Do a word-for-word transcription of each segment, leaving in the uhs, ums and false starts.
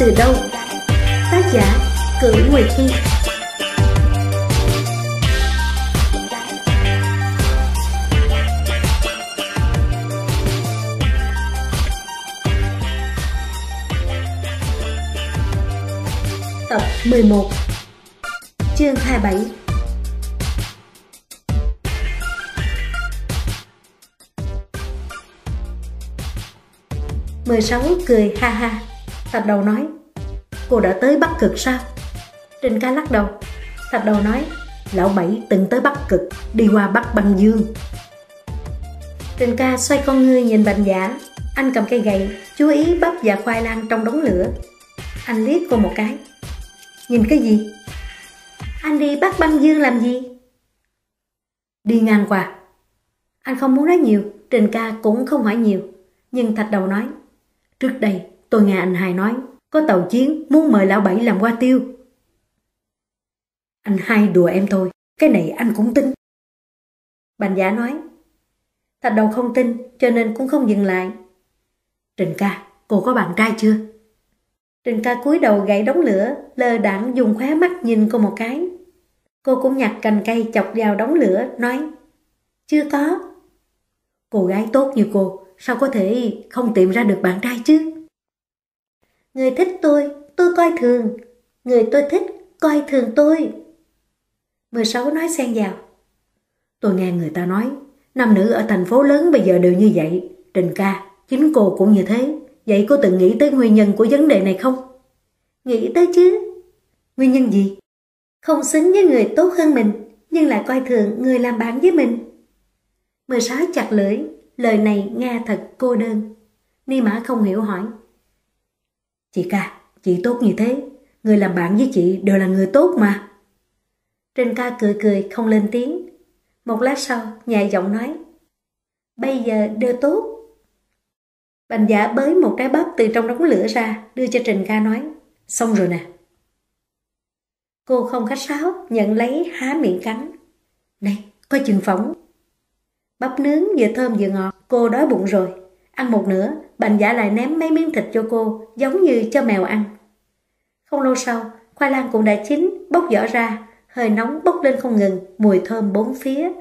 từ đâu? Tác giả Cửu Nguyệt Thi. Tập mười một, chương hai mươi bảy. mười sáu cười ha ha. Thạch Đầu nói: cô đã tới Bắc Cực sao? Trình Ca lắc đầu. Thạch Đầu nói: lão Bảy từng tới Bắc Cực, đi qua Bắc Băng Dương. Trình Ca xoay con ngươi nhìn Bành Giả. Anh cầm cây gậy, chú ý bắp và khoai lang trong đống lửa. Anh liếc cô một cái. Nhìn cái gì? Anh đi Bắc Băng Dương làm gì? Đi ngang qua. Anh không muốn nói nhiều, Trình Ca cũng không hỏi nhiều. Nhưng Thạch Đầu nói: trước đây tôi nghe anh hai nói có tàu chiến muốn mời lão Bảy làm hoa tiêu. Anh hai đùa em thôi, cái này anh cũng tin. Bành Giả nói. Thạch Đầu không tin cho nên cũng không dừng lại. Trình Ca, cô có bạn trai chưa? Trình Ca cúi đầu gậy đống lửa, lơ đãng dùng khóe mắt nhìn cô một cái. Cô cũng nhặt cành cây chọc vào đống lửa, nói: chưa có. Cô gái tốt như cô, sao có thể không tìm ra được bạn trai chứ? Người thích tôi, tôi coi thường. Người tôi thích, coi thường tôi. mười sáu nói xen vào. Tôi nghe người ta nói, nam nữ ở thành phố lớn bây giờ đều như vậy. Trình Ca, chính cô cũng như thế. Vậy cô từng nghĩ tới nguyên nhân của vấn đề này không? Nghĩ tới chứ. Nguyên nhân gì? Không xứng với người tốt hơn mình, nhưng lại coi thường người làm bạn với mình. mười sáu chặt lưỡi, lời này nghe thật cô đơn. Ni Mã không hiểu hỏi. Chị Ca, chị tốt như thế, người làm bạn với chị đều là người tốt mà. Trình Ca cười cười không lên tiếng. Một lát sau, nhẹ giọng nói: bây giờ đều tốt. Bành Giả bới một trái bắp từ trong đống lửa ra, đưa cho Trình Ca nói: xong rồi nè. Cô không khách sáo, nhận lấy há miệng cắn. Này, có chừng phỏng. Bắp nướng vừa thơm vừa ngọt, cô đói bụng rồi. Ăn một nửa, Bành Giả lại ném mấy miếng thịt cho cô, giống như cho mèo ăn. Không lâu sau, khoai lang cũng đã chín, bóc vỏ ra, hơi nóng bốc lên không ngừng, mùi thơm bốn phía.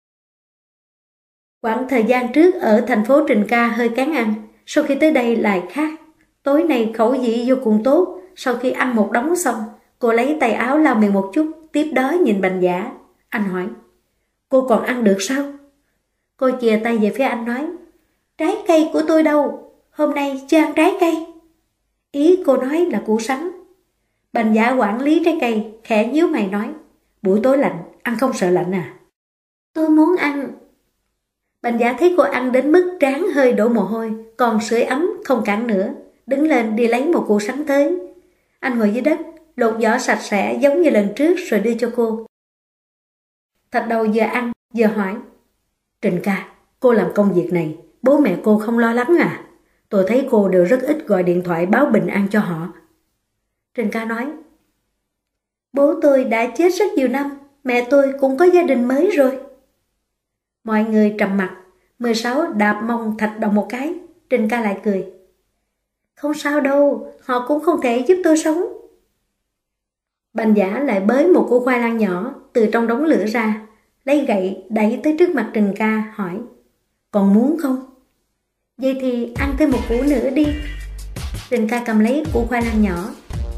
Quãng thời gian trước ở thành phố Trình Ca hơi kén ăn, sau khi tới đây lại khác. Tối nay khẩu vị vô cùng tốt. Sau khi ăn một đống xong, cô lấy tay áo lau miệng một chút, tiếp đó nhìn Bành Giả. Anh hỏi: cô còn ăn được sao? Cô chìa tay về phía anh nói: trái cây của tôi đâu? Hôm nay chưa ăn trái cây. Ý cô nói là củ sắn. Bành Giả quản lý trái cây, khẽ nhíu mày nói: buổi tối lạnh, ăn không sợ lạnh à? Tôi muốn ăn. Bành Giả thấy cô ăn đến mức trán hơi đổ mồ hôi, còn sưởi ấm không cản nữa, đứng lên đi lấy một củ sắn tới. Anh ngồi dưới đất, lột vỏ sạch sẽ giống như lần trước rồi đưa cho cô. Thạch Đầu vừa ăn vừa hỏi: Trình Ca, cô làm công việc này, bố mẹ cô không lo lắng à? Tôi thấy cô đều rất ít gọi điện thoại báo bình an cho họ. Trình Ca nói: bố tôi đã chết rất nhiều năm, mẹ tôi cũng có gia đình mới rồi. Mọi người trầm mặc. mười sáu đạp mông Thạch Đầu một cái. Trình Ca lại cười: không sao đâu, họ cũng không thể giúp tôi sống. Bành Giả lại bới một củ khoai lang nhỏ từ trong đống lửa ra, lấy gậy đẩy tới trước mặt Trình Ca hỏi: còn muốn không? Vậy thì ăn thêm một củ nữa đi. Trình Ca cầm lấy củ khoai lang nhỏ.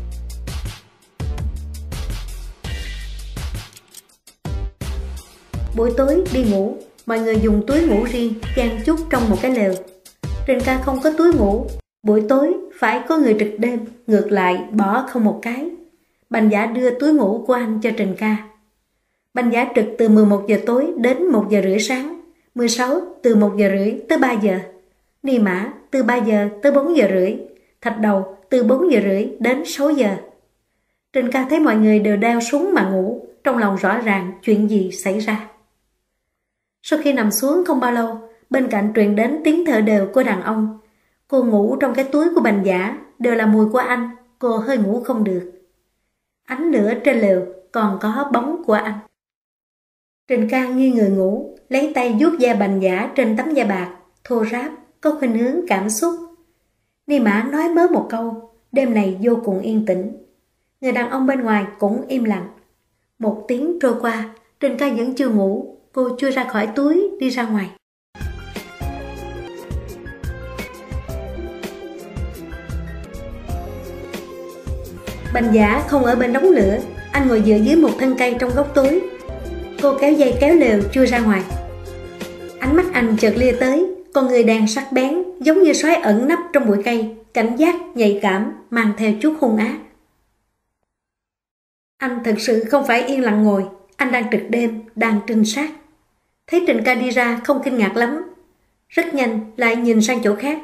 Buổi tối đi ngủ, mọi người dùng túi ngủ riêng chen chúc trong một cái lều. Trình Ca không có túi ngủ, buổi tối phải có người trực đêm, ngược lại bỏ không một cái. Bành Giả đưa túi ngủ của anh cho Trình Ca. Bành Giả trực từ mười một giờ tối đến một giờ rưỡi sáng, mười sáu từ một giờ rưỡi tới ba giờ, Ni Mã từ ba giờ tới bốn giờ rưỡi, Thạch Đầu từ bốn giờ rưỡi đến sáu giờ. Trình Ca thấy mọi người đều đeo súng mà ngủ, trong lòng rõ ràng chuyện gì xảy ra. Sau khi nằm xuống không bao lâu, bên cạnh truyền đến tiếng thở đều của đàn ông. Cô ngủ trong cái túi của Bành Giả, đều là mùi của anh, cô hơi ngủ không được. Ánh lửa trên lều còn có bóng của anh. Trình Ca nghiêng người ngủ, lấy tay vuốt da Bành Giả trên tấm da bạc, thô ráp, có khuynh hướng cảm xúc. Ni Mã nói mớ một câu, Đêm này vô cùng yên tĩnh. Người đàn ông bên ngoài cũng im lặng. Một tiếng trôi qua, Trình Ca vẫn chưa ngủ. Cô chui ra khỏi túi đi ra ngoài. Bành Giả không ở bên đống lửa. Anh ngồi dựa dưới một thân cây trong góc tối. Cô kéo dây kéo lều chui ra ngoài. Ánh mắt anh chợt lia tới, con người đàn sắc bén, giống như sói ẩn nấp trong bụi cây, cảnh giác, nhạy cảm, mang theo chút hung ác. Anh thật sự không phải yên lặng ngồi, anh đang trực đêm, đang trinh sát. Thấy Trình Ca đi ra không kinh ngạc lắm, rất nhanh lại nhìn sang chỗ khác.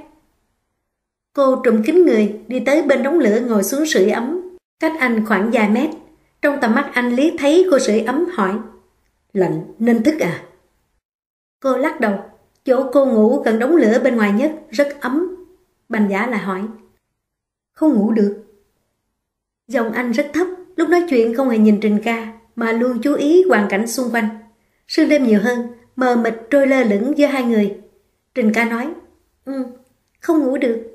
Cô trùm kín người đi tới bên đống lửa ngồi xuống sưởi ấm, cách anh khoảng vài mét. Trong tầm mắt anh liếc thấy cô sưởi ấm hỏi: "Lạnh nên thức à?" Cô lắc đầu. Chỗ cô ngủ gần đống lửa bên ngoài nhất, rất ấm. Bành Giả lại hỏi: "Không ngủ được?" Giọng anh rất thấp, lúc nói chuyện không hề nhìn Trình Ca, mà luôn chú ý hoàn cảnh xung quanh. Sương đêm nhiều hơn, mờ mịt trôi lơ lửng giữa hai người. Trình Ca nói: Ừ, không ngủ được."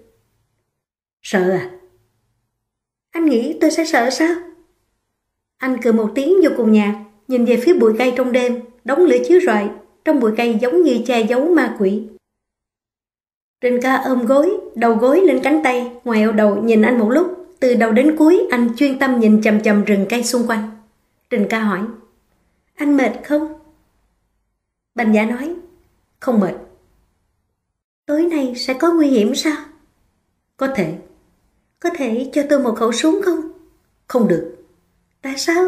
"Sợ à?" "Anh nghĩ tôi sẽ sợ sao?" Anh cười một tiếng vô cùng nhạt, nhìn về phía bụi cây trong đêm, đống lửa chiếu rọi, trong bụi cây giống như che giấu ma quỷ. Trình Ca ôm gối, đầu gối lên cánh tay, ngoẹo đầu nhìn anh một lúc. Từ đầu đến cuối anh chuyên tâm nhìn chằm chằm rừng cây xung quanh. Trình Ca hỏi: "Anh mệt không?" Bành Giả nói: "Không mệt." "Tối nay sẽ có nguy hiểm sao?" "Có thể." "Có thể cho tôi một khẩu súng không?" "Không được." "Tại sao?"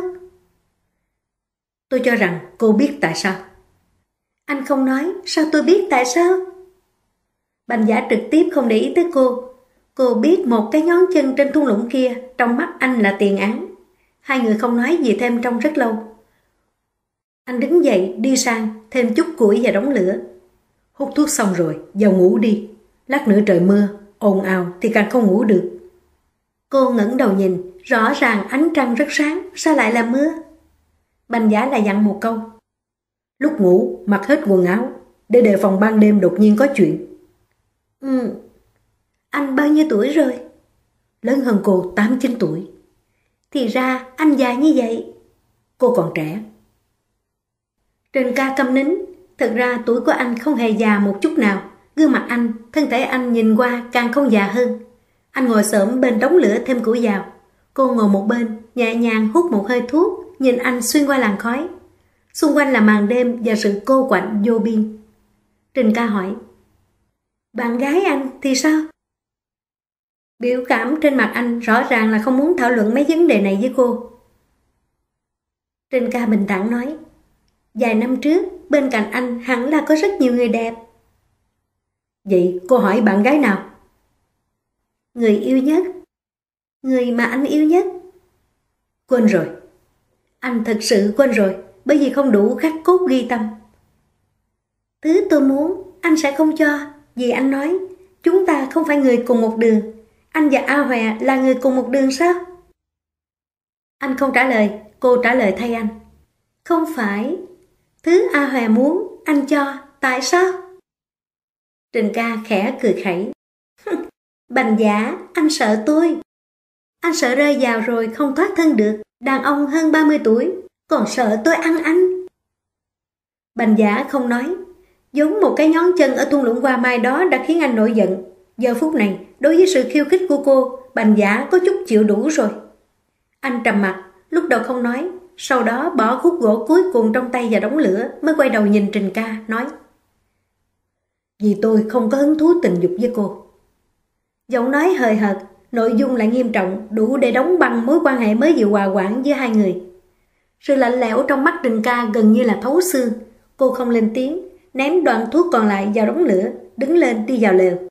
"Tôi cho rằng cô biết tại sao." "Anh không nói, sao tôi biết tại sao?" Bành Giả trực tiếp không để ý tới cô. Cô biết một cái ngón chân trên thung lũng kia, trong mắt anh là tiền án. Hai người không nói gì thêm trong rất lâu. Anh đứng dậy đi sang, thêm chút củi vào đống lửa. "Hút thuốc xong rồi, vào ngủ đi. Lát nữa trời mưa, ồn ào thì càng không ngủ được." Cô ngẩng đầu nhìn, rõ ràng ánh trăng rất sáng, sao lại là mưa? Bành Giả lại dặn một câu: "Lúc ngủ mặc hết quần áo, để đề phòng ban đêm đột nhiên có chuyện." Ừ. "Anh bao nhiêu tuổi rồi?" "Lớn hơn cô tám chín tuổi." "Thì ra anh già như vậy." "Cô còn trẻ." Trình Ca câm nín. Thật ra tuổi của anh không hề già một chút nào. Gương mặt anh, thân thể anh nhìn qua càng không già hơn. Anh ngồi xổm bên đống lửa thêm củi vào. Cô ngồi một bên, nhẹ nhàng hút một hơi thuốc, nhìn anh xuyên qua làn khói. Xung quanh là màn đêm và sự cô quạnh vô biên. Trình Ca hỏi: "Bạn gái anh thì sao?" Biểu cảm trên mặt anh rõ ràng là không muốn thảo luận mấy vấn đề này với cô. Trình Ca bình thản nói: "Vài năm trước, bên cạnh anh hẳn là có rất nhiều người đẹp." "Vậy cô hỏi bạn gái nào?" "Người yêu nhất." "Người mà anh yêu nhất?" "Quên rồi." Anh thật sự quên rồi, bởi vì không đủ khắc cốt ghi tâm. "Thứ tôi muốn, anh sẽ không cho, vì anh nói, chúng ta không phải người cùng một đường. Anh và A Hòe là người cùng một đường sao?" Anh không trả lời, cô trả lời thay anh: "Không phải. Thứ A Hòe muốn, anh cho, tại sao?" Trình Ca khẽ cười khẩy: "Bành Giả, anh sợ tôi. Anh sợ rơi vào rồi không thoát thân được. Đàn ông hơn ba mươi tuổi, còn sợ tôi ăn anh." Bành Giả không nói. Giống một cái nhón chân ở thung lũng hoa mai đó đã khiến anh nổi giận. Giờ phút này, đối với sự khiêu khích của cô, Bành Giả có chút chịu đủ rồi. Anh trầm mặt, lúc đầu không nói, sau đó bỏ khúc gỗ cuối cùng trong tay vào đống lửa, mới quay đầu nhìn Trình Ca, nói: "Vì tôi không có hứng thú tình dục với cô." Giọng nói hời hợt, nội dung lại nghiêm trọng, đủ để đóng băng mối quan hệ mới vừa hòa hoãn giữa hai người. Sự lạnh lẽo trong mắt Trình Ca gần như là thấu xương. Cô không lên tiếng, ném đoạn thuốc còn lại vào đống lửa, đứng lên đi vào lều.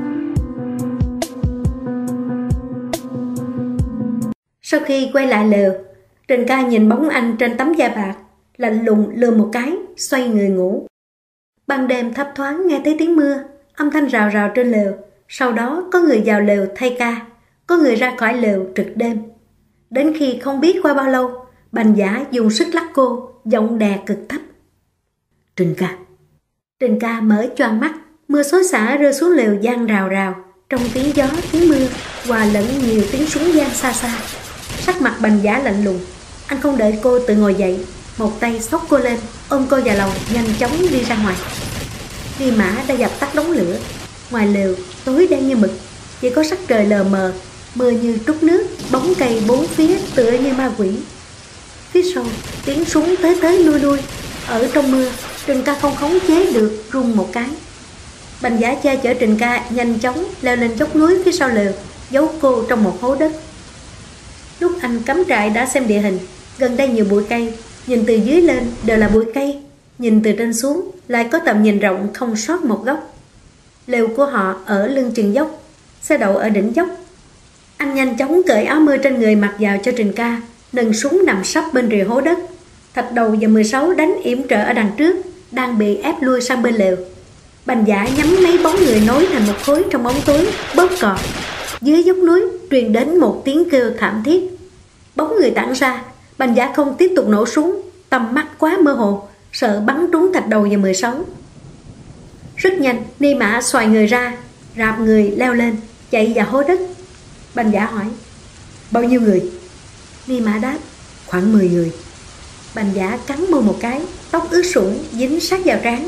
Sau khi quay lại lều, Trình Ca nhìn bóng anh trên tấm da bạc, lạnh lùng lườm một cái, xoay người ngủ. Ban đêm thấp thoáng nghe thấy tiếng mưa, âm thanh rào rào trên lều. Sau đó có người vào lều thay ca, có người ra khỏi lều trực đêm. Đến khi không biết qua bao lâu, Bành Giả dùng sức lắc cô, giọng đè cực thấp: "Trình Ca." Trình Ca mở choàng mắt, mưa xối xả rơi xuống lều vang rào rào, trong tiếng gió tiếng mưa. hòa lẫn nhiều tiếng súng vang xa xa. Sắc mặt Bành Giả lạnh lùng. Anh không đợi cô tự ngồi dậy, một tay xốc cô lên, ôm cô vào lòng, nhanh chóng đi ra ngoài. Ni Mã đã dập tắt đống lửa. Ngoài lều tối đen như mực, chỉ có sắc trời lờ mờ, mưa như trút nước, bóng cây bốn phía tựa như ma quỷ. Phía sau tiếng súng tới tới lui lui. Ở trong mưa, Trình Ca không khống chế được, run một cái. Bành Giả che chở Trình Ca nhanh chóng leo lên dốc núi phía sau lều, giấu cô trong một hố đất. Lúc anh cắm trại đã xem địa hình, gần đây nhiều bụi cây, nhìn từ dưới lên đều là bụi cây, nhìn từ trên xuống lại có tầm nhìn rộng không sót một góc. Lều của họ ở lưng chừng dốc, xe đậu ở đỉnh dốc. Anh nhanh chóng cởi áo mưa trên người mặc vào cho Trình Ca, nâng súng nằm sấp bên rìa hố đất. Thạch Đầu và mười sáu đánh yểm trợ ở đằng trước, đang bị ép lui sang bên lều. Bành Giả nhắm mấy bóng người nối thành một khối trong bóng tối, bóp cò. Dưới dốc núi truyền đến một tiếng kêu thảm thiết. Bóng người tản ra, Bành Giả không tiếp tục nổ súng, tầm mắt quá mơ hồ, sợ bắn trúng Thạch Đầu và mười sáu. Rất nhanh, Ni Mã xoài người ra, rạp người leo lên, chạy vào hố đất. Bành Giả hỏi: bao nhiêu người? Ni Mã đáp: khoảng mười người. Bành Giả cắn môi một cái, tóc ướt sũng dính sát vào trán.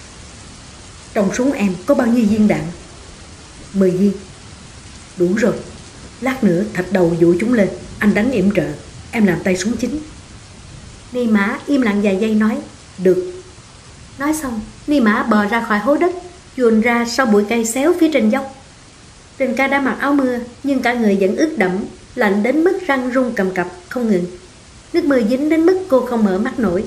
Trong súng em có bao nhiêu viên đạn? Mười viên. Đủ rồi, lát nữa Thạch Đầu dụ chúng lên, anh đánh yểm trợ, em làm tay súng chính. Ni Mã im lặng vài giây nói: được. Nói xong, Ni Mã bò ra khỏi hố đất, chuồn ra sau bụi cây xéo phía trên dốc. Trình Ca đã mặc áo mưa, nhưng cả người vẫn ướt đẫm, lạnh đến mức răng run cầm cập không ngừng. Nước mưa dính đến mức cô không mở mắt nổi.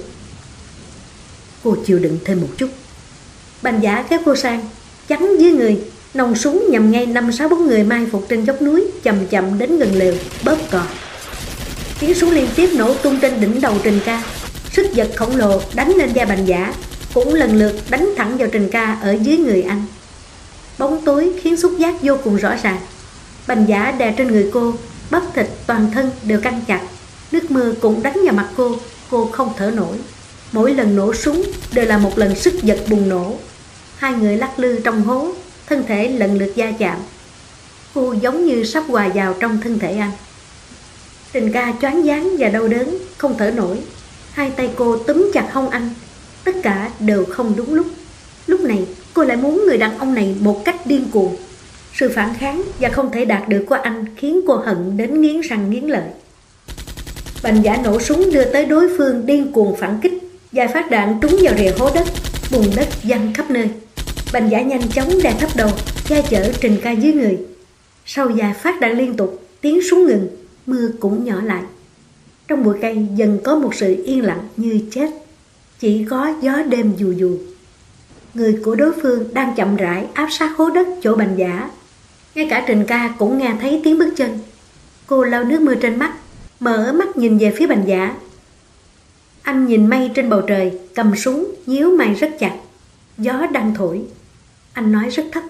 Cô chịu đựng thêm một chút. Bành Giả kéo cô sang, chắn dưới người, nòng súng nhằm ngay năm sáu bóng người mai phục trên dốc núi, chậm chậm đến gần lều, bóp cò. Tiếng súng liên tiếp nổ tung trên đỉnh đầu Trình Ca. Sức giật khổng lồ đánh lên da Bành Giả, cũng lần lượt đánh thẳng vào Trình Ca ở dưới người anh. Bóng tối khiến xúc giác vô cùng rõ ràng. Bành Giả đè trên người cô, bắp thịt toàn thân đều căng chặt. Nước mưa cũng đánh vào mặt cô, cô không thở nổi. Mỗi lần nổ súng đều là một lần sức giật bùng nổ. Hai người lắc lư trong hố, thân thể lần lượt va chạm. Cô giống như sắp hòa vào trong thân thể anh. Trình Ca choáng váng và đau đớn, không thở nổi. Hai tay cô túm chặt hông anh. Tất cả đều không đúng lúc. Lúc này cô lại muốn người đàn ông này một cách điên cuồng. Sự phản kháng và không thể đạt được của anh khiến cô hận đến nghiến răng nghiến lợi. Bành Giả nổ súng đưa tới đối phương điên cuồng phản kích. Vài phát đạn trúng vào rìa hố đất, bùn đất văng khắp nơi. Bành Giả nhanh chóng đè thấp đầu, che chở Trình Ca dưới người. Sau vài phát đạn liên tục, tiếng súng ngừng, mưa cũng nhỏ lại. Trong bụi cây dần có một sự yên lặng như chết. Chỉ có gió đêm dù dù. Người của đối phương đang chậm rãi áp sát hố đất chỗ Bành Giả. Ngay cả Trình Ca cũng nghe thấy tiếng bước chân. Cô lau nước mưa trên mắt, mở mắt nhìn về phía Bành Giả. Anh nhìn mây trên bầu trời, cầm súng, nhíu mày rất chặt. Gió đang thổi. Anh nói rất thấp: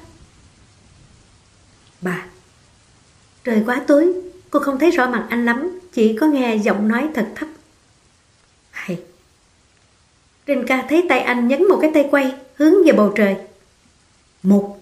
bà. Trời quá tối, cô không thấy rõ mặt anh lắm, chỉ có nghe giọng nói thật thấp: hay. Trình Ca thấy tay anh nhấn một cái tay quay, hướng về bầu trời. Một.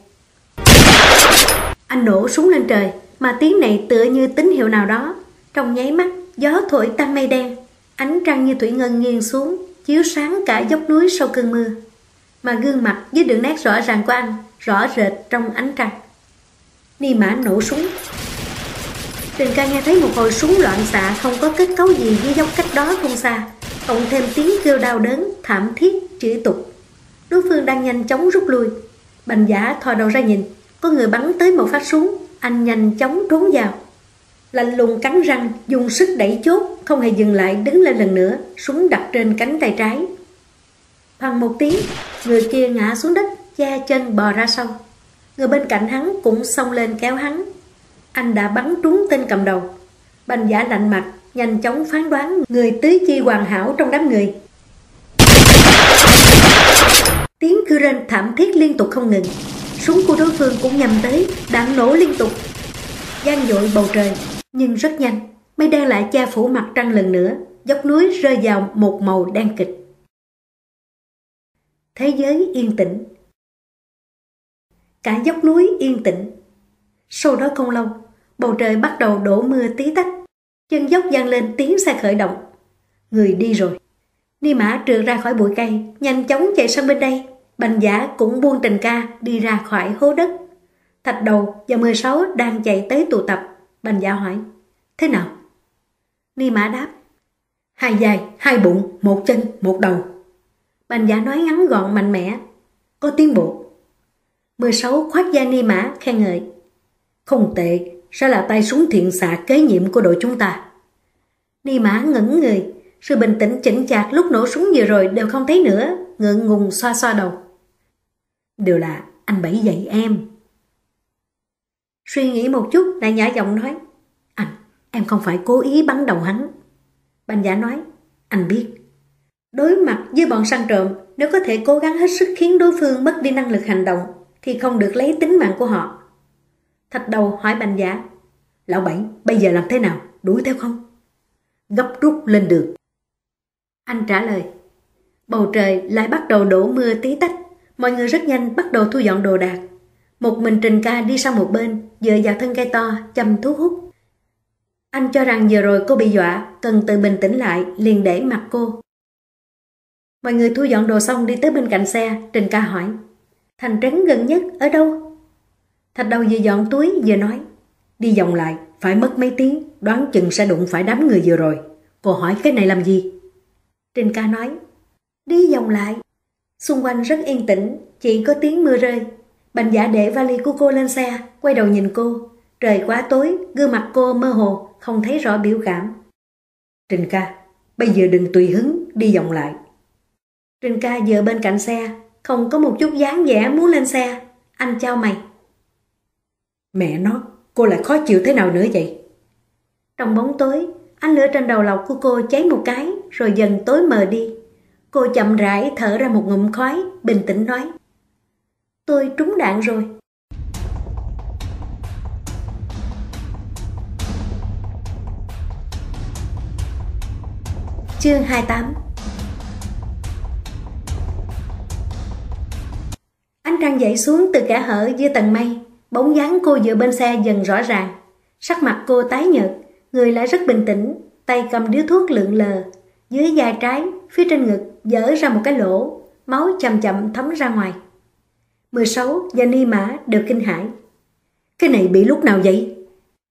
Anh nổ súng lên trời, mà tiếng này tựa như tín hiệu nào đó. Trong nháy mắt, gió thổi tan mây đen, ánh trăng như thủy ngân nghiêng xuống, chiếu sáng cả dốc núi sau cơn mưa. Mà gương mặt với đường nét rõ ràng của anh rõ rệt trong ánh trăng. Ni Mã nổ súng. Trình Ca nghe thấy một hồi súng loạn xạ không có kết cấu gì với dốc cách đó không xa, cộng thêm tiếng kêu đau đớn, thảm thiết, chửi tục. Đối phương đang nhanh chóng rút lui. Bành Giả thò đầu ra nhìn, có người bắn tới một phát súng, anh nhanh chóng trốn vào. Lạnh lùng cắn răng, dùng sức đẩy chốt, không hề dừng lại, đứng lên lần nữa, súng đặt trên cánh tay trái. Phằng một tiếng, người kia ngã xuống đất, che chân bò ra sau. Người bên cạnh hắn cũng xông lên kéo hắn. Anh đã bắn trúng tên cầm đầu. Bành Giả lạnh mặt, nhanh chóng phán đoán người tứ chi hoàn hảo trong đám người. Tiếng kêu rên thảm thiết liên tục không ngừng. Súng của đối phương cũng nhằm tới, đạn nổ liên tục, vang dội bầu trời. Nhưng rất nhanh, mây đen lại che phủ mặt trăng lần nữa, dốc núi rơi vào một màu đen kịch. Thế giới yên tĩnh. Cả dốc núi yên tĩnh. Sau đó không lâu, Bầu trời bắt đầu đổ mưa tí tách. Chân dốc vang lên tiếng xe khởi động. Người đi rồi. Ni Mã trượt ra khỏi bụi cây, nhanh chóng chạy sang bên đây. Bành Giả cũng buông Trình Ca đi ra khỏi hố đất. Thạch Đầu và mười sáu đang chạy tới tụ tập. Bành Giả hỏi, thế nào? Ni Mã đáp, hai vai, hai bụng, một chân, một đầu. Bành Giả nói ngắn gọn mạnh mẽ, có tiến bộ. mười sáu khoát vai Ni Mã khen ngợi, không tệ, sẽ là tay súng thiện xạ kế nhiệm của đội chúng ta. Ni Mã ngẩn người, sự bình tĩnh chững chạc lúc nổ súng vừa rồi đều không thấy nữa, ngượng ngùng xoa xoa đầu. Đều là anh Bảy dạy em. Suy nghĩ một chút lại nhỏ giọng nói, anh, em không phải cố ý bắn đầu hắn. Bành Giả nói, anh biết. Đối mặt với bọn săn trộm, nếu có thể cố gắng hết sức khiến đối phương mất đi năng lực hành động, thì không được lấy tính mạng của họ. Thạch Đầu hỏi Bành Giả, lão Bảy, bây giờ làm thế nào, đuổi theo không? Gấp rút lên đường. Anh trả lời. Bầu trời lại bắt đầu đổ mưa tí tách, mọi người rất nhanh bắt đầu thu dọn đồ đạc. Một mình Trình Ca đi sang một bên, dựa vào thân cây to, chăm thuốc hút. Anh cho rằng vừa rồi cô bị dọa, cần tự bình tĩnh lại, liền để mặc cô. Mọi người thu dọn đồ xong đi tới bên cạnh xe, Trình Ca hỏi, thành trấn gần nhất ở đâu? Thạch Đầu vừa dọn túi vừa nói, đi vòng lại, phải mất mấy tiếng, đoán chừng sẽ đụng phải đám người vừa rồi. Cô hỏi cái này làm gì? Trình Ca nói, đi vòng lại. Xung quanh rất yên tĩnh, chỉ có tiếng mưa rơi. Bành Giả để vali của cô lên xe, quay đầu nhìn cô. Trời quá tối, gương mặt cô mơ hồ, không thấy rõ biểu cảm. Trình Ca, bây giờ đừng tùy hứng, đi vòng lại. Trình Ca dựa bên cạnh xe, không có một chút dáng vẻ muốn lên xe. Anh chau mày. Mẹ nó, cô lại khó chịu thế nào nữa vậy? Trong bóng tối, ánh lửa trên đầu lọc của cô cháy một cái, rồi dần tối mờ đi. Cô chậm rãi thở ra một ngụm khói, bình tĩnh nói, tôi trúng đạn rồi. Chương hai mươi tám. Ánh trăng dậy xuống từ kẽ hở giữa tầng mây, bóng dáng cô dựa bên xe dần rõ ràng. Sắc mặt cô tái nhợt, người lại rất bình tĩnh, tay cầm điếu thuốc lượn lờ. Dưới vai trái, phía trên ngực vỡ ra một cái lỗ, máu chậm chậm thấm ra ngoài. mười sáu và Ni Mã đều kinh hãi. Cái này bị lúc nào vậy?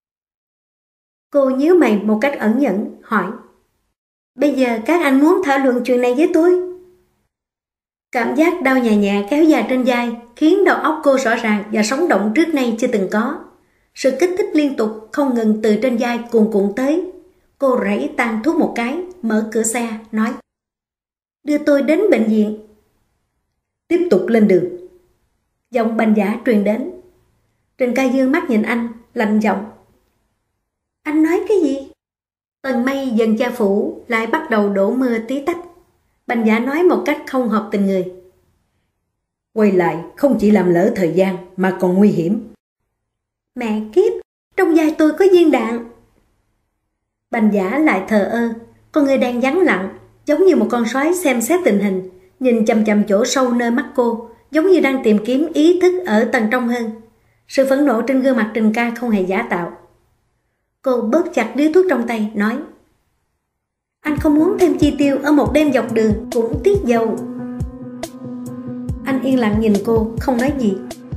Cô nhíu mày một cách ẩn nhẫn, hỏi, bây giờ các anh muốn thảo luận chuyện này với tôi? Cảm giác đau nhẹ nhẹ kéo dài trên vai khiến đầu óc cô rõ ràng và sống động trước nay chưa từng có. Sự kích thích liên tục không ngừng từ trên vai cuồn cuộn tới. Cô rảy tàn thuốc một cái, mở cửa xe, nói, đưa tôi đến bệnh viện. Tiếp tục lên đường. Giọng Bành Giả truyền đến. Trình Ca dương mắt nhìn anh, lạnh giọng. Anh nói cái gì? Tầng mây dần che phủ, lại bắt đầu đổ mưa tí tách. Bành Giả nói một cách không hợp tình người. Quay lại không chỉ làm lỡ thời gian mà còn nguy hiểm. Mẹ kiếp, trong vai tôi có viên đạn. Bành Giả lại thờ ơ, con người đang vắng lặng, giống như một con sói xem xét tình hình, nhìn chằm chằm chỗ sâu nơi mắt cô, giống như đang tìm kiếm ý thức ở tầng trong hơn. Sự phẫn nộ trên gương mặt Trình Ca không hề giả tạo. Cô bóp chặt điếu thuốc trong tay, nói, anh không muốn thêm chi tiêu ở một đêm dọc đường cũng tiếc dầu. Anh yên lặng nhìn cô, không nói gì.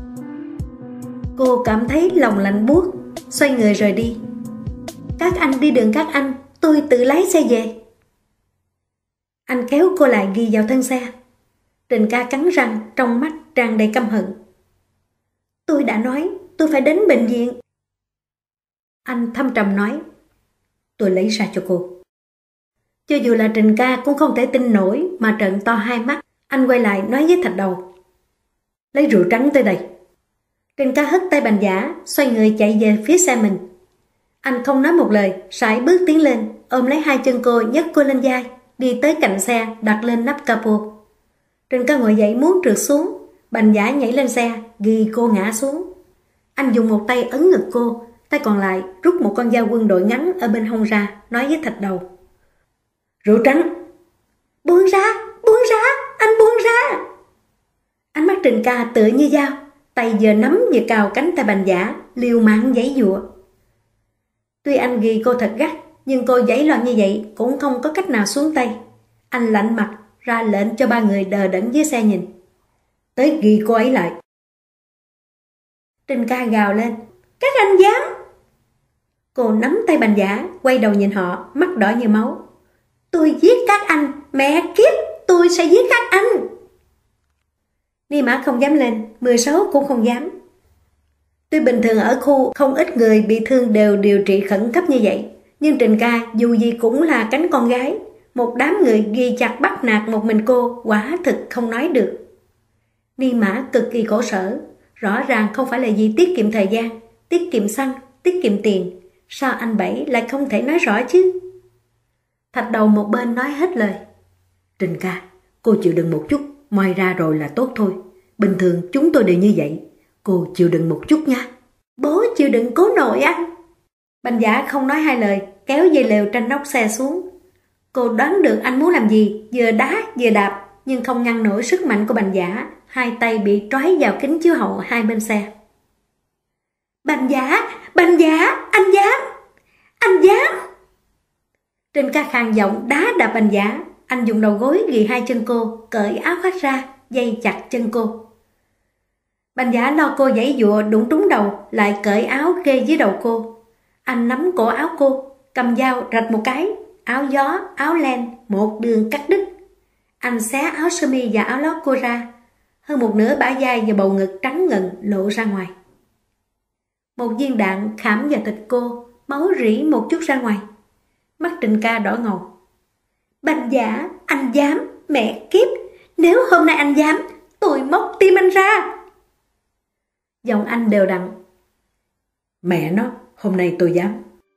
Cô cảm thấy lòng lạnh buốt, xoay người rời đi. Các anh đi đường các anh, tôi tự lái xe về. Anh kéo cô lại ghi vào thân xe. Trình Ca cắn răng, trong mắt tràn đầy căm hận. Tôi đã nói, tôi phải đến bệnh viện. Anh thâm trầm nói, tôi lấy ra cho cô. Cho dù là Trình Ca cũng không thể tin nổi mà trợn to hai mắt. Anh quay lại nói với Thạch Đầu, lấy rượu trắng tới đây. Trình Ca hất tay Bành Giả, xoay người chạy về phía xe mình. Anh không nói một lời, sải bước tiến lên, ôm lấy hai chân cô, nhấc cô lên vai, đi tới cạnh xe, đặt lên nắp capo. Trình Ca ngồi dậy muốn trượt xuống, Bành Giả nhảy lên xe, ghi cô ngã xuống. Anh dùng một tay ấn ngực cô, tay còn lại rút một con dao quân đội ngắn ở bên hông ra, nói với Thạch Đầu, rượu trắng. Buông ra, buông ra, anh buông ra. Ánh mắt Trình Ca tựa như dao, tay giờ nắm vừa cào cánh tay Bành Giả, liều mạng giãy giụa. Tuy anh ghi cô thật gắt, nhưng cô giãy loạn như vậy cũng không có cách nào xuống tay. Anh lạnh mặt ra lệnh cho ba người đờ đẫn dưới xe nhìn. Tới ghi cô ấy lại. Trình Ca gào lên. Các anh dám! Cô nắm tay Bành Giả, quay đầu nhìn họ, mắt đỏ như máu. Tôi giết các anh, mẹ kiếp, tôi sẽ giết các anh. Ni Mã không dám lên, mười sáu cũng không dám. Tuy bình thường ở khu không ít người bị thương đều điều trị khẩn cấp như vậy, nhưng Trình Ca dù gì cũng là cánh con gái. Một đám người ghi chặt bắt nạt một mình cô, quả thực không nói được. Ni Mã cực kỳ khổ sở, rõ ràng không phải là gì tiết kiệm thời gian, tiết kiệm xăng, tiết kiệm tiền. Sao anh Bảy lại không thể nói rõ chứ? Thạch Đầu một bên nói hết lời. Trình Ca, cô chịu đựng một chút, moi ra rồi là tốt thôi. Bình thường chúng tôi đều như vậy. Cô chịu đựng một chút nha. Bố chịu đựng cố nội anh. Bành Giả không nói hai lời, kéo dây lều trên nóc xe xuống. Cô đoán được anh muốn làm gì, vừa đá vừa đạp, nhưng không ngăn nổi sức mạnh của Bành Giả. Hai tay bị trói vào kính chiếu hậu hai bên xe. Bành Giả, Bành Giả, anh dám, anh dám. Trình Ca khàn giọng đá đạp Bành Giả. Anh dùng đầu gối ghi hai chân cô, cởi áo khoác ra, dây chặt chân cô. Bành Giả lo cô giãy giụa đụng trúng đầu, lại cởi áo kê dưới đầu cô. Anh nắm cổ áo cô, cầm dao rạch một cái, áo gió, áo len, một đường cắt đứt. Anh xé áo sơ mi và áo lót cô ra, hơn một nửa bả vai và bầu ngực trắng ngần lộ ra ngoài. Một viên đạn khảm vào thịt cô, máu rỉ một chút ra ngoài. Mắt Trình Ca đỏ ngầu. Bành Giả, anh dám, mẹ kiếp, nếu hôm nay anh dám, tôi móc tim anh ra. Giọng anh đều đặn. Mẹ nó, hôm nay tôi dám.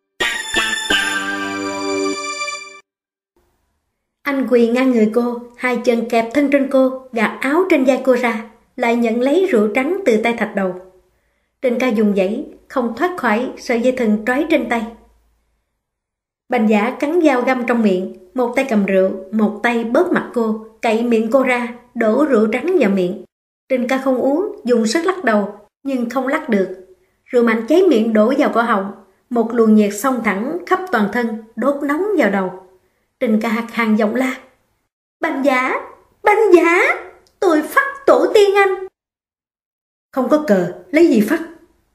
Anh quỳ ngang người cô, hai chân kẹp thân trên cô, gạt áo trên vai cô ra, lại nhận lấy rượu trắng từ tay Thạch Đầu. Trình Ca dùng dãy, không thoát khỏi sợi dây thừng trói trên tay. Bành Giả cắn dao găm trong miệng, một tay cầm rượu, một tay bóp mặt cô, cậy miệng cô ra, đổ rượu trắng vào miệng. Trình Ca không uống, dùng sức lắc đầu, nhưng không lắc được. Rượu mạnh cháy miệng đổ vào cổ họng, một luồng nhiệt xông thẳng khắp toàn thân, đốt nóng vào đầu. Trình Ca hạc hàng giọng la. Bành Giả, Bành Giả, tôi phắt tổ tiên anh. Không có cờ, lấy gì phắt?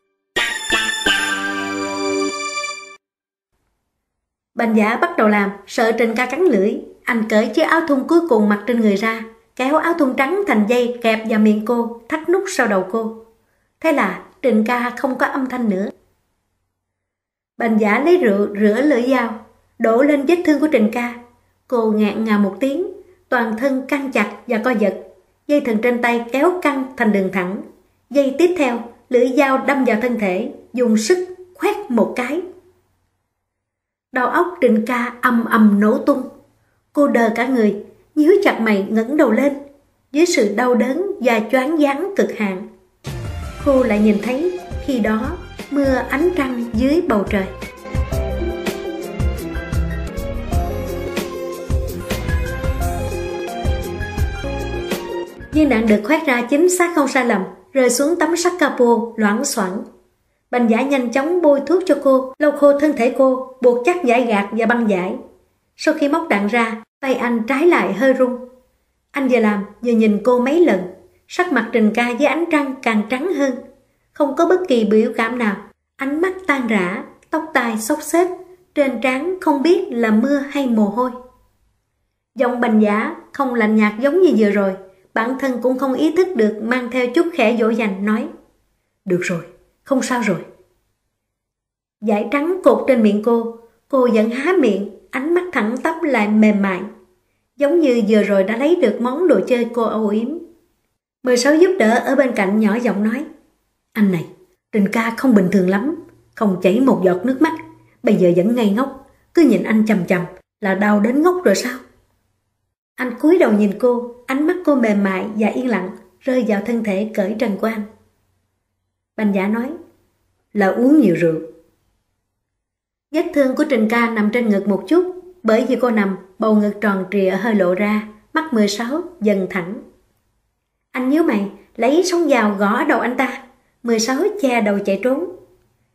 Bành Giả bắt đầu làm, sợ Trình Ca cắn lưỡi. Anh cởi chiếc áo thun cuối cùng mặc trên người ra, kéo áo thun trắng thành dây kẹp vào miệng cô, thắt nút sau đầu cô. Thế là Trình Ca không có âm thanh nữa. Bành Giả lấy rượu rửa lưỡi dao, đổ lên vết thương của Trình Ca. Cô ngạn ngào một tiếng, toàn thân căng chặt và co giật. Dây thừng trên tay kéo căng thành đường thẳng. Dây tiếp theo, lưỡi dao đâm vào thân thể, dùng sức khoét một cái. Đầu óc Trình Ca ầm ầm nổ tung. Cô đờ cả người, nhíu chặt mày ngẩng đầu lên. Dưới sự đau đớn và choáng váng cực hạn, cô lại nhìn thấy khi đó mưa ánh trăng dưới bầu trời. Viên đạn được khoét ra chính xác không sai lầm, rơi xuống tấm sắt capo loảng xoảng. Bành Giả nhanh chóng bôi thuốc cho cô, lau khô thân thể cô, buộc chắc dải gạt và băng vải. Sau khi móc đạn ra, tay anh trái lại hơi run. Anh vừa làm vừa nhìn cô mấy lần. Sắc mặt Trình Ca với ánh trăng càng trắng hơn, không có bất kỳ biểu cảm nào. Ánh mắt tan rã, tóc tai xốc xếch, trên trán không biết là mưa hay mồ hôi. Giọng Bành Giả không lạnh nhạt giống như vừa rồi, bản thân cũng không ý thức được, mang theo chút khẽ dỗ dành nói. Được rồi, không sao rồi. Dải trắng cột trên miệng cô, cô vẫn há miệng, ánh mắt thẳng tắp lại mềm mại, giống như vừa rồi đã lấy được món đồ chơi cô âu yếm. mười sáu giúp đỡ ở bên cạnh nhỏ giọng nói. Anh này, Trình Ca không bình thường lắm, không chảy một giọt nước mắt, bây giờ vẫn ngây ngốc, cứ nhìn anh chằm chằm là đau đến ngốc rồi sao? Anh cúi đầu nhìn cô, ánh mắt cô mềm mại và yên lặng rơi vào thân thể cởi trần của anh. Bành Giả nói là uống nhiều rượu. Vết thương của Trình Ca nằm trên ngực một chút, bởi vì cô nằm, bầu ngực tròn trịa hơi lộ ra, mắt mười sáu dần thẳng. Anh nhíu mày, lấy sống dao gõ đầu anh ta. mười sáu che đầu chạy trốn.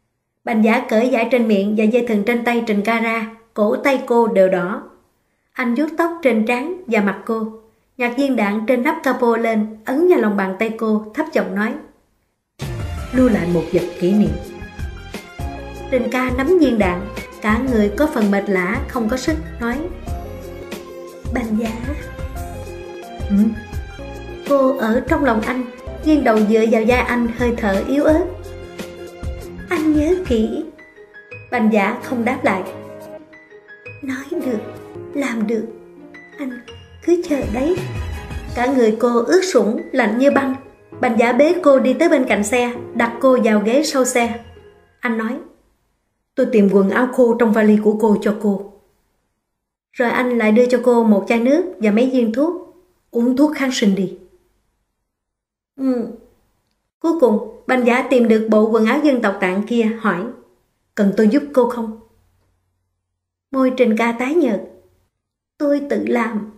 Bành Giả cởi vải trên miệng và dây thừng trên tay Trình Ca ra, cổ tay cô đều đỏ. Anh vuốt tóc trên trán và mặt cô, nhặt viên đạn trên nắp capo lên, ấn vào lòng bàn tay cô, thấp giọng nói: lưu lại một vật kỷ niệm. Trình Ca nắm viên đạn, cả người có phần mệt lả, không có sức, nói: Bành Giả. Ừ? Cô ở trong lòng anh, nghiêng đầu dựa vào vai anh, hơi thở yếu ớt. Anh nhớ kỹ. Bành Giả không đáp lại. Nói được, làm được, anh cứ chờ đấy. Cả người cô ướt sũng, lạnh như băng. Bành Giả bế cô đi tới bên cạnh xe, đặt cô vào ghế sau xe. Anh nói: tôi tìm quần áo khô trong vali của cô cho cô. Rồi anh lại đưa cho cô một chai nước và mấy viên thuốc. Uống thuốc kháng sinh đi. Ừ. Cuối cùng Bành Giả tìm được bộ quần áo dân tộc Tạng kia, hỏi: cần tôi giúp cô không? Môi Trình Ca tái nhợt. Tôi tự làm.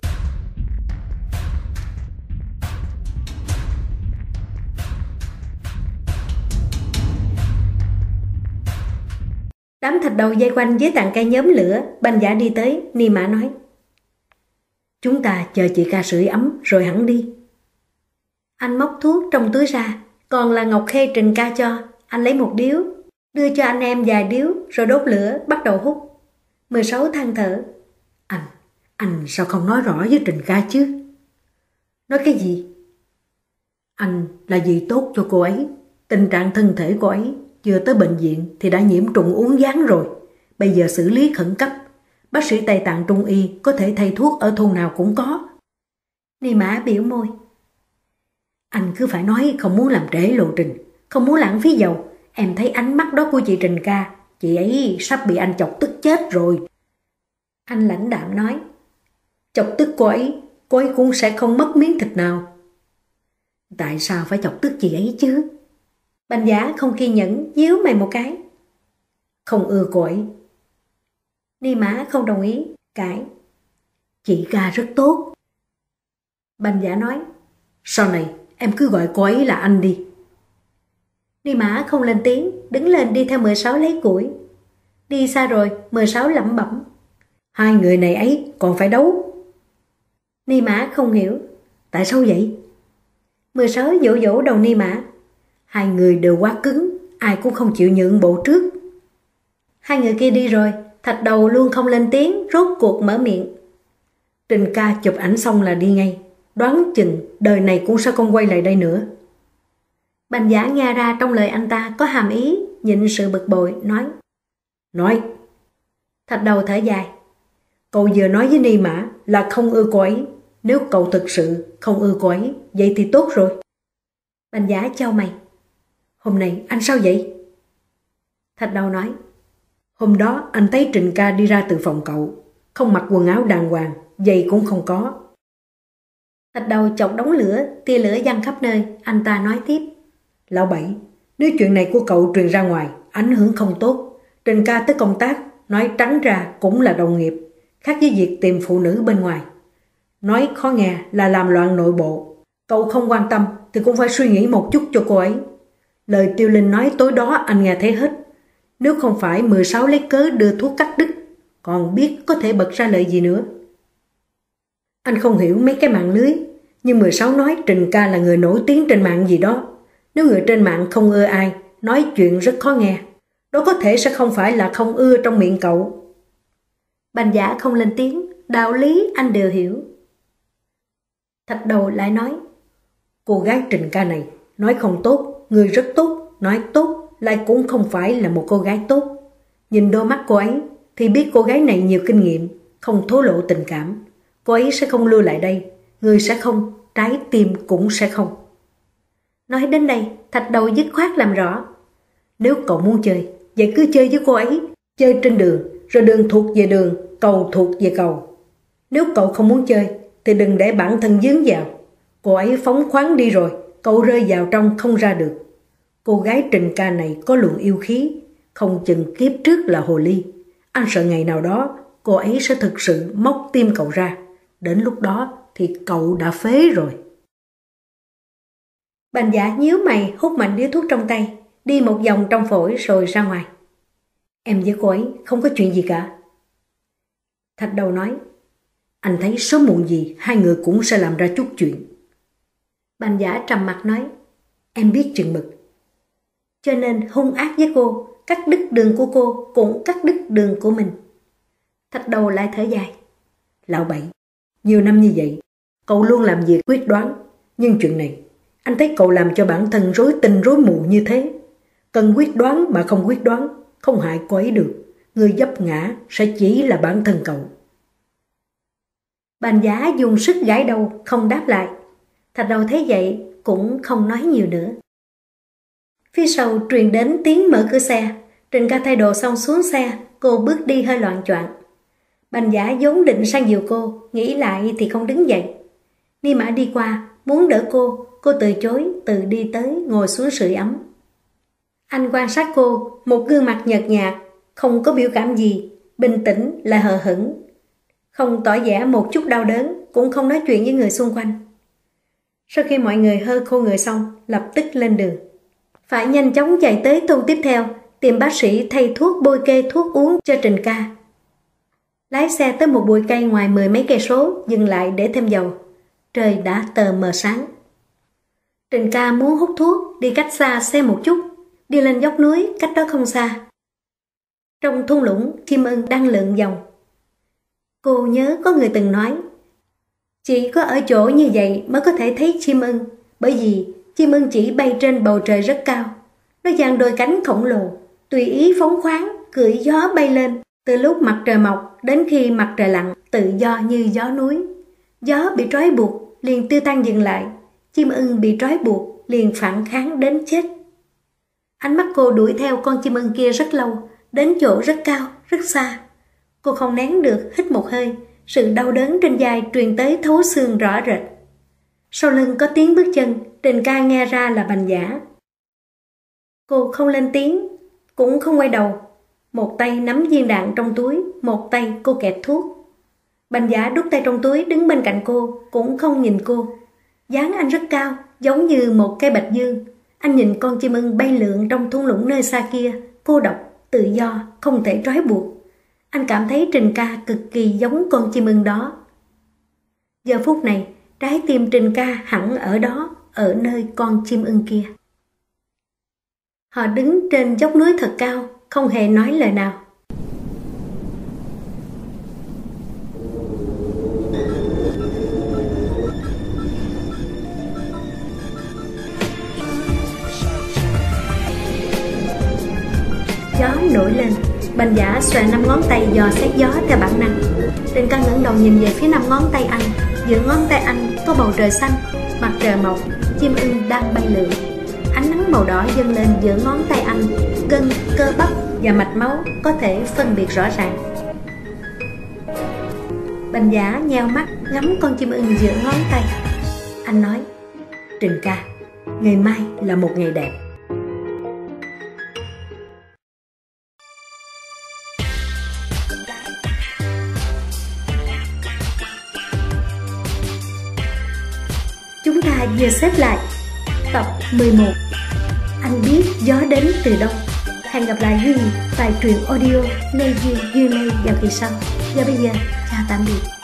Đám thạch đầu dây quanh dưới tàn cây nhóm lửa. Bành Giả đi tới, Ni Mã nói: chúng ta chờ chị Ca sưởi ấm rồi hẳn đi. Anh móc thuốc trong túi ra, còn là Ngọc Khê Trình Ca cho. Anh lấy một điếu, đưa cho anh em vài điếu, rồi đốt lửa, bắt đầu hút. mười sáu than thở: Anh, anh sao không nói rõ với Trình Ca chứ? Nói cái gì? Anh là vì tốt cho cô ấy. Tình trạng thân thể cô ấy vừa tới bệnh viện thì đã nhiễm trùng uống gián rồi. Bây giờ xử lý khẩn cấp. Bác sĩ Tây Tạng Trung Y có thể thay thuốc ở thôn nào cũng có. Ni Mã biểu môi: anh cứ phải nói không muốn làm trễ lộ trình, không muốn lãng phí dầu. Em thấy ánh mắt đó của chị Trình Ca, chị ấy sắp bị anh chọc tức chết rồi. Anh lãnh đạm nói: chọc tức cô ấy, cô ấy cũng sẽ không mất miếng thịt nào. Tại sao phải chọc tức chị ấy chứ? Bành Giả không kiên nhẫn, nhíu mày một cái. Không ưa cô ấy. Ni Mã không đồng ý, cãi: chị Ca rất tốt. Bành Giả nói: sau này em cứ gọi cô ấy là anh đi. Ni Mã không lên tiếng, đứng lên đi theo mười sáu lấy củi. Đi xa rồi, mười sáu lẩm bẩm: hai người này ấy còn phải đấu. Ni Mã không hiểu: tại sao vậy? mười sáu vỗ vỗ đầu Ni Mã: hai người đều quá cứng, ai cũng không chịu nhượng bộ trước. Hai người kia đi rồi, thạch đầu luôn không lên tiếng, rốt cuộc mở miệng: Trình Ca chụp ảnh xong là đi ngay, đoán chừng đời này cũng sẽ không quay lại đây nữa. Bành Giả nghe ra trong lời anh ta có hàm ý, nhịn sự bực bội, nói: nói. Thạch đầu thở dài: cậu vừa nói với Ni Mã là không ưa cô ấy. Nếu cậu thực sự không ưa cô ấy, vậy thì tốt rồi. Bành Giả chau mày: hôm nay anh sao vậy? Thạch đầu nói: hôm đó anh thấy Trình Ca đi ra từ phòng cậu, không mặc quần áo đàng hoàng, giày cũng không có. Thạch đầu chọc đống lửa, tia lửa văng khắp nơi. Anh ta nói tiếp: lão Bảy, nếu chuyện này của cậu truyền ra ngoài, ảnh hưởng không tốt. Trình Ca tới công tác, nói trắng ra cũng là đồng nghiệp, khác với việc tìm phụ nữ bên ngoài. Nói khó nghe là làm loạn nội bộ. Cậu không quan tâm thì cũng phải suy nghĩ một chút cho cô ấy. Lời Tiêu Linh nói tối đó anh nghe thấy hết. Nếu không phải mười sáu lấy cớ đưa thuốc cắt đứt, còn biết có thể bật ra lời gì nữa. Anh không hiểu mấy cái mạng lưới, nhưng mười sáu nói Trình Ca là người nổi tiếng trên mạng gì đó. Nếu người trên mạng không ưa ai, nói chuyện rất khó nghe, đó có thể sẽ không phải là không ưa trong miệng cậu. Bành Giả không lên tiếng, đạo lý anh đều hiểu. Thạch đầu lại nói: cô gái Trình Ca này nói không tốt, người rất tốt, nói tốt lại cũng không phải là một cô gái tốt. Nhìn đôi mắt cô ấy thì biết cô gái này nhiều kinh nghiệm, không thổ lộ tình cảm. Cô ấy sẽ không lưu lại đây, người sẽ không, trái tim cũng sẽ không. Nói đến đây, Thạch đầu dứt khoát làm rõ: nếu cậu muốn chơi, vậy cứ chơi với cô ấy, chơi trên đường, rồi đường thuộc về đường, cầu thuộc về cầu. Nếu cậu không muốn chơi, thì đừng để bản thân dướng vào. Cô ấy phóng khoáng đi rồi, cậu rơi vào trong không ra được. Cô gái Trình Ca này có luồng yêu khí, không chừng kiếp trước là hồ ly. Anh sợ ngày nào đó cô ấy sẽ thực sự móc tim cậu ra. Đến lúc đó thì cậu đã phế rồi. Bành Giả nhíu mày hút mạnh điếu thuốc trong tay, đi một vòng trong phổi rồi ra ngoài. Em với cô ấy không có chuyện gì cả. Thạch Đầu nói, anh thấy sớm muộn gì hai người cũng sẽ làm ra chút chuyện. Bành Giả trầm mặt nói, em biết chừng mực. Cho nên hung ác với cô, cắt đứt đường của cô cũng cắt đứt đường của mình. Thạch Đầu lại thở dài. Lão Bảy, nhiều năm như vậy, cậu luôn làm việc quyết đoán. Nhưng chuyện này, anh thấy cậu làm cho bản thân rối tinh rối mù như thế. Cần quyết đoán mà không quyết đoán, không hại cô ấy được. Người vấp ngã sẽ chỉ là bản thân cậu. Bành Giả dùng sức gãi đầu, không đáp lại. Thạch Đầu thấy vậy, cũng không nói nhiều nữa. Phía sau truyền đến tiếng mở cửa xe. Trình Ca thay đồ xong xuống xe, cô bước đi hơi loạng choạng. Bành Giả vốn định sang dìu cô, nghĩ lại thì không đứng dậy. Ni Mã đi qua, muốn đỡ cô, cô từ chối, từ đi tới ngồi xuống sưởi ấm. Anh quan sát cô, một gương mặt nhợt nhạt, không có biểu cảm gì, bình tĩnh lại hờ hững. Không tỏ vẻ một chút đau đớn, cũng không nói chuyện với người xung quanh. Sau khi mọi người hơ khô người xong, lập tức lên đường. Phải nhanh chóng chạy tới thôn tiếp theo, tìm bác sĩ thay thuốc bôi kê thuốc uống cho Trình Ca. Lái xe tới một bụi cây ngoài mười mấy cây số, dừng lại để thêm dầu. Trời đã tờ mờ sáng. Trình Ca muốn hút thuốc, đi cách xa xe một chút, đi lên dốc núi, cách đó không xa. Trong thung lũng, chim ưng đang lượn vòng. Cô nhớ có người từng nói, chỉ có ở chỗ như vậy mới có thể thấy chim ưng, bởi vì chim ưng chỉ bay trên bầu trời rất cao. Nó dang đôi cánh khổng lồ, tùy ý phóng khoáng, cưỡi gió bay lên, từ lúc mặt trời mọc đến khi mặt trời lặn, tự do như gió núi. Gió bị trói buộc, liền tiêu tan dừng lại. Chim ưng bị trói buộc, liền phản kháng đến chết. Ánh mắt cô đuổi theo con chim ưng kia rất lâu, đến chỗ rất cao, rất xa. Cô không nén được, hít một hơi, sự đau đớn trên vai truyền tới thấu xương rõ rệt. Sau lưng có tiếng bước chân, Trình Ca nghe ra là Bành Giả. Cô không lên tiếng, cũng không quay đầu. Một tay nắm viên đạn trong túi, một tay cô kẹp thuốc. Bành Giả đút tay trong túi đứng bên cạnh cô, cũng không nhìn cô. Dáng anh rất cao, giống như một cây bạch dương. Anh nhìn con chim ưng bay lượn trong thung lũng nơi xa kia, cô độc, tự do, không thể trói buộc. Anh cảm thấy Trình Ca cực kỳ giống con chim ưng đó. Giờ phút này, trái tim Trình Ca hẳn ở đó, ở nơi con chim ưng kia. Họ đứng trên dốc núi thật cao, không hề nói lời nào. Gió nổi lên, Bành Giả xòe năm ngón tay dò xét gió theo bản năng. Trình Ca ngẩng đầu nhìn về phía năm ngón tay anh. Giữa ngón tay anh có bầu trời xanh, mặt trời mọc, chim ưng đang bay lượn. Ánh nắng màu đỏ dâng lên giữa ngón tay anh, gân, cơ bắp và mạch máu có thể phân biệt rõ ràng. Bành Giả nheo mắt ngắm con chim ưng giữa ngón tay. Anh nói, Trình Ca, ngày mai là một ngày đẹp. Chúng ta vừa xếp lại tập mười một. Anh biết gió đến từ đâu. Hẹn gặp lại Duy tại truyện audio Lê Duy Duy Lê vào kỳ sau. Và bây giờ, chào tạm biệt.